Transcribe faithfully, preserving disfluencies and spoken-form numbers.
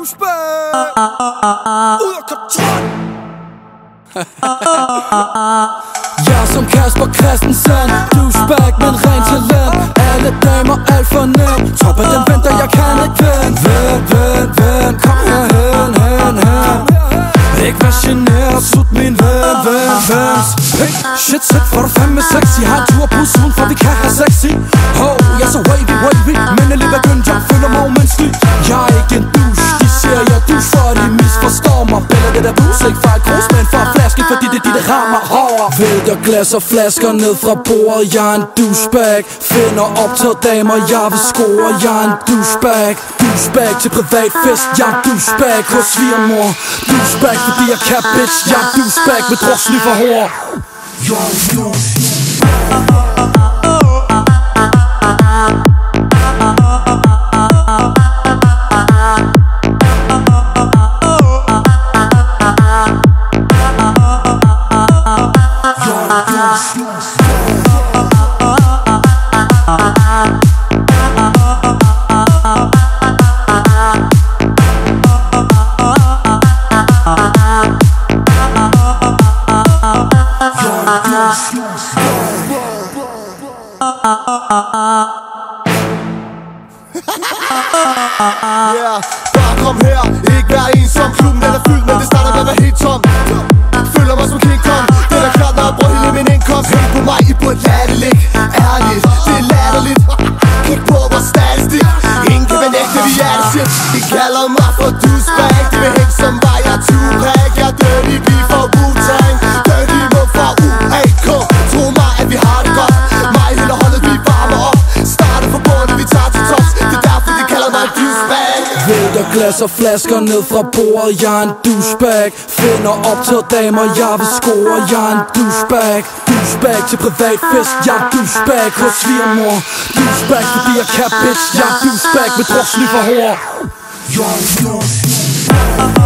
douchebag. Ud af kontrol. Jeg som Kasper Christensen, douchebag, men ren talent. Alle damer alt for nem. Top af den venter, jeg kan ikke vente. Vent, vent, vent, kom herhen, hen, hen. Ikke vær generet, sut min ven, ven, vens. Hey, shit, shit, for du fandme sexy. Har en tur på solen, for vi kan have sexy. Ho, jeg er så wavy, wavy, men jeg lige begyndt, jeg føler mig umenneskelig. Jeg er ikke en douche, de siger jeg douche, for de misforstår mig. Bæller det der bus, ikke fra et krus, men fra flaske, fordi det er de, der rammer hårdere. Vælter glas og flasker ned fra bordet, jeg er en douchebag. Finder op til damer, jeg vil score, jeg er en douchebag. Douchebag til privat fest, jeg er en douchebag hos svigermor. Douchebag fordi jeg kan, bitch, jeg er douchebag med droslig for hår. Jeg er douchebag. Yeah, bare kom her. Ikke vær ensom. Klubben den er fyldt, men det starter med at være helt tom. Føler mig som King Kong. Det er klart, når jeg bruger hele min indkomst. Hør på mig, I burde lade det ligge. Ærligt, det er latterligt. Kig på vores statistik. Ingen kan benægte, vi er det shit. De kalder mig for douchebag. De vil hænge som mig, jeg er Tupac. Jeg er dirty B for Wu-Tang. Dirty Mo fra U A K. Tro mig, at vi har det godt. Mig hele holdet, vi varmer op. Starter for bordet, vi tager til tops. Det er derfor, de kalder mig douchebag. Vælter glas og flasker ned fra bordet, jeg er en douchebag. Finder op til damer, jeg vil score, jeg er en douchebag. Douchebag til privat fest, jeg er douchebag hos svigermor. Douchebag fordi jeg kan, bitch, jeg er douchebag med droslig for hår. Jeg er douchebag.